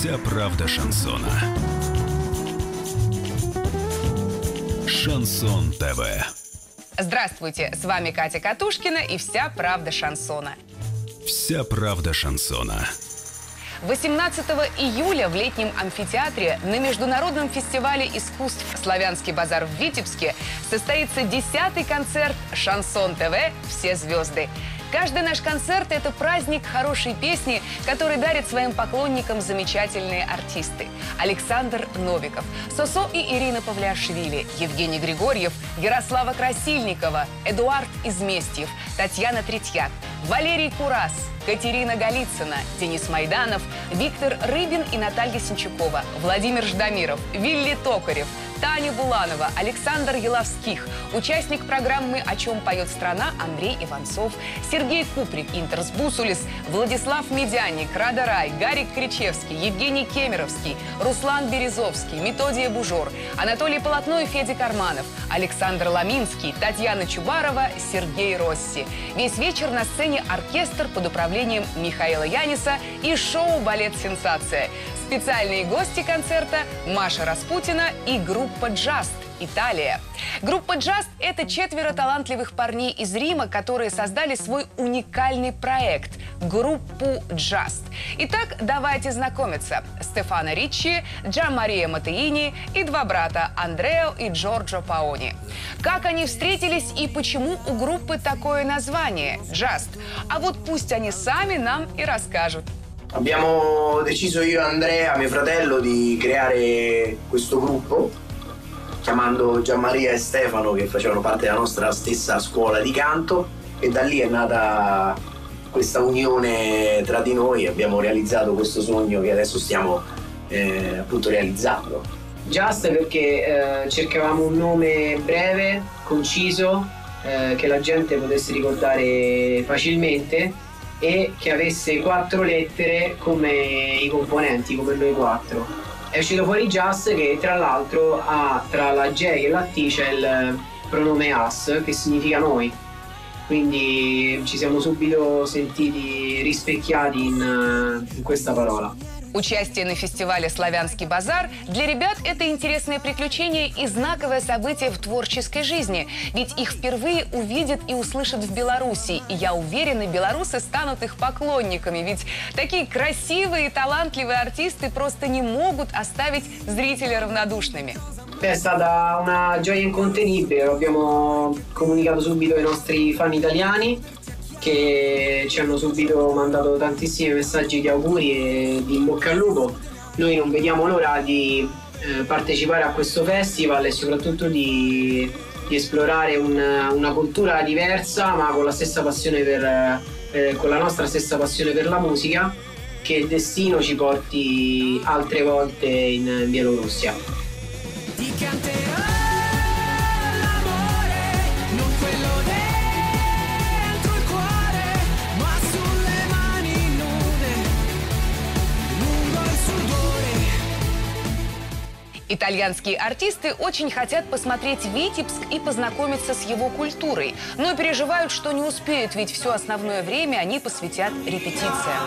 Вся правда шансона. Шансон ТВ. Здравствуйте, с вами Катя Катушкина и «Вся правда шансона». Вся правда шансона. 18 июля в летнем амфитеатре на Международном фестивале искусств «Славянский базар» в Витебске состоится 10-й концерт «Шансон ТВ. Все звезды». Каждый наш концерт – это праздник хорошей песни, который дарит своим поклонникам замечательные артисты. Александр Новиков, Сосо и Ирина Павлиашвили, Евгений Григорьев, Ярослава Красильникова, Эдуард Изместьев, Татьяна Третьяк, Валерий Курас, Катерина Голицына, Денис Майданов, Виктор Рыбин и Наталья Синчукова, Владимир Ждамиров, Вилли Токарев, Таня Буланова, Александр Еловских, участник программы «О чем поет страна» Андрей Иванцов, Сергей Куприк, Интерс Бусулис, Владислав Медяник, Рада Рай, Гарик Кричевский, Евгений Кемеровский, Руслан Березовский, Методия Бужор, Анатолий Полотно и Федя Карманов, Александр Ламинский, Татьяна Чубарова, Сергей Росси. Весь вечер на сцене оркестр под управлением Михаила Яниса и шоу «Балет Сенсация». Специальные гости концерта – Маша Распутина и группа «Джаст», Италия. Группа «Джаст» – это 4 талантливых парней из Рима, которые создали свой уникальный проект – группу «Джаст». Итак, давайте знакомиться. Стефано Риччи, Джанмария Маттеини и 2 брата – Андрео и Джорджо Паони. Как они встретились и почему у группы такое название – «Джаст»? А вот пусть они сами нам и расскажут. Abbiamo deciso io e Andrea, mio fratello, di creare questo gruppo chiamando Gianmaria e Stefano, che facevano parte della nostra stessa scuola di canto, e da lì è nata questa unione tra di noi. Abbiamo realizzato questo sogno che adesso stiamo appunto realizzando. Just perché cercavamo un nome breve, conciso, che la gente potesse ricordare facilmente e che avesse 4 lettere come i componenti, come noi 4. È uscito fuori Just, che tra l'altro ha tra la J e la T c'è il pronome us, che significa noi. Quindi ci siamo subito sentiti rispecchiati in questa parola. Участие на фестивале «Славянский базар» для ребят – это интересное приключение и знаковое событие в творческой жизни. Ведь их впервые увидят и услышат в Беларуси. И я уверена, белорусы станут их поклонниками. Ведь такие красивые и талантливые артисты просто не могут оставить зрителя равнодушными. È stata una gioia incontenibile, lo abbiamo comunicato subito ai nostri fan italiani, che ci hanno subito mandato tantissimi messaggi di auguri e di in bocca al lupo. Noi non vediamo l'ora di partecipare a questo festival e soprattutto di esplorare una cultura diversa, ma con la stessa passione con la nostra stessa passione per la musica, che il destino ci porti altre volte in Bielorussia. Ti canterò l'amore, non quello dentro il cuore, ma sulle mani nude, lungo il sudore. Итальянские артисты очень хотят посмотреть Витебск и познакомиться с его культурой, но переживают, что не успеют, ведь все основное время они посвятят репетициям.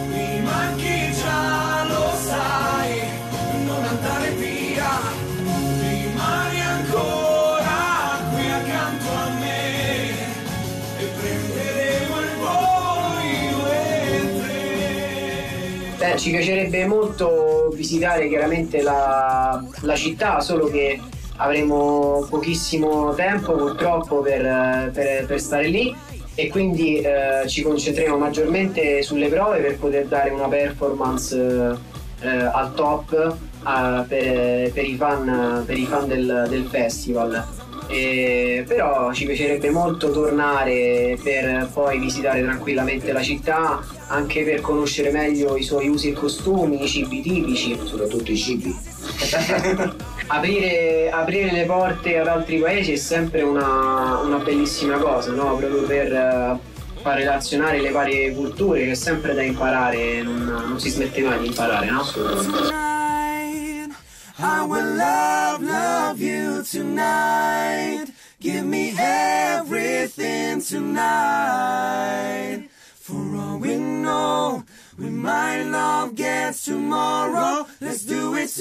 Ci piacerebbe molto visitare chiaramente la città, solo che avremo pochissimo tempo purtroppo per stare lì, e quindi ci concentreremo maggiormente sulle prove per poter dare una performance al top per i fan del festival. Però ci piacerebbe molto tornare per poi visitare tranquillamente la città, anche per conoscere meglio i suoi usi e costumi, i cibi tipici, Soprattutto i cibi. Aprire le porte ad altri paesi è sempre una bellissima cosa, no? Proprio per far relazionare le varie culture, che è sempre da imparare, non si smette mai di imparare, no? I will love you tonight. Give me everything tonight. For all we know, We might not get tomorrow. Let's do it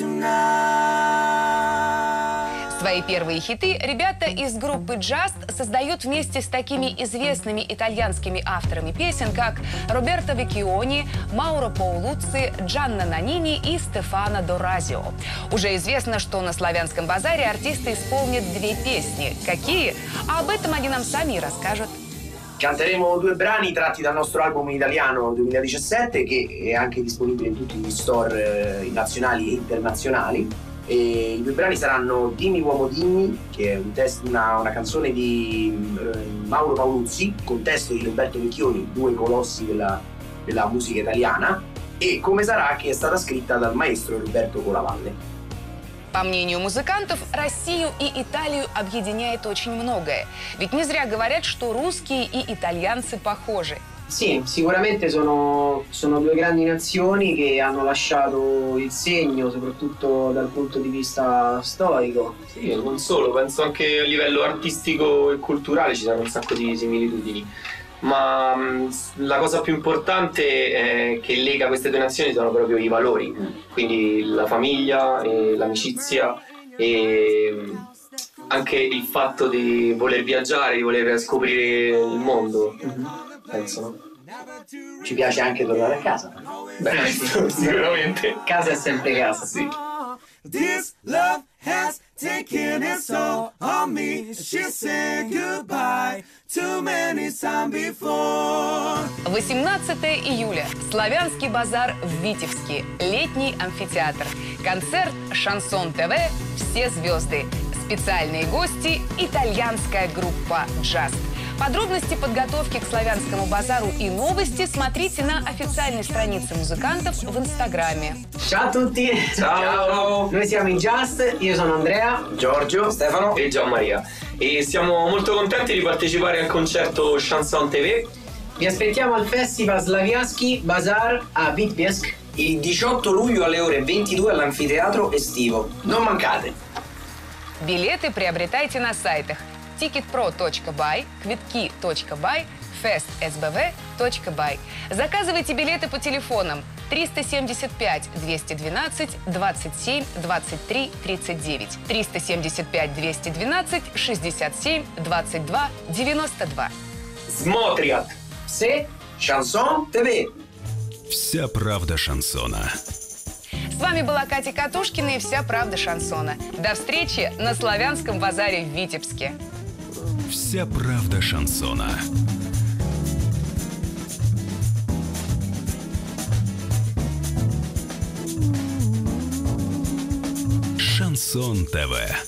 tonight. Свои первые хиты ребята из группы Just создают вместе с такими известными итальянскими авторами песен, как Роберто Веккиони, Мауро Паулуцци, Джанна Нанини и Стефано Доразио. Уже известно, что на Славянском базаре артисты исполнят 2 песни. Какие? А об этом они нам сами и расскажут. Canteremo 2 brani tratti dal nostro album in italiano 2017, che è anche disponibile in tutti gli store nazionali e internazionali. E i 2 brani saranno Dimmi uomo dimmi, che è una canzone di Mauro Paoluzzi con testo di Roberto Vecchioni, 2 colossi della musica italiana, e Come sarà, che è stata scritta dal maestro Roberto Colavalle. По мнению музыкантов, Россию и Италию объединяет очень многое. Ведь не зря говорят, что русские и итальянцы похожи. Sì, sicuramente sono 2 grandi nazioni che hanno lasciato il segno, soprattutto dal punto di vista storico. Sì, non solo, penso anche a livello artistico e culturale ci sono un sacco di similitudini. Ma la cosa più importante che lega queste 2 nazioni sono proprio i valori, quindi la famiglia, e l'amicizia e anche il fatto di voler viaggiare, di voler scoprire il mondo, penso, no? Ci piace anche tornare a casa. Beh, sicuramente. Casa è sempre casa. Sì. This love has taken its toll on me. She said goodbye too many times before. 18 июля. Славянский базар в Витебске. Летний амфитеатр. Концерт «Шансон ТВ. Все звезды». Специальные гости – итальянская группа Just. Подробности подготовки к Славянскому базару и новости смотрите на официальной странице музыкантов в Инстаграме. Ciao a tutti! Ciao! Noi siamo in Just, io sono Andrea. Giorgio, Stefano. E Gianmaria. E siamo molto contenti di partecipare al concerto Chanson TV. Vi aspettiamo al Festival Slavianski Bazar a Vitebsk il 18 luglio alle ore 22 all'anfiteatro estivo. Non mancate! Билеты приобретайте на сайтах ticketpro.by, kvitki.by, festsbv.by. Заказывайте билеты по телефонам 375 212 27 23 39, 375 212 67 22 92. Смотрят! Все Chanson TV. Вся правда шансона. С вами была Катя Катушкина и «Вся правда шансона». До встречи на Славянском базаре в Витебске. Вся правда шансона. Шансон ТВ.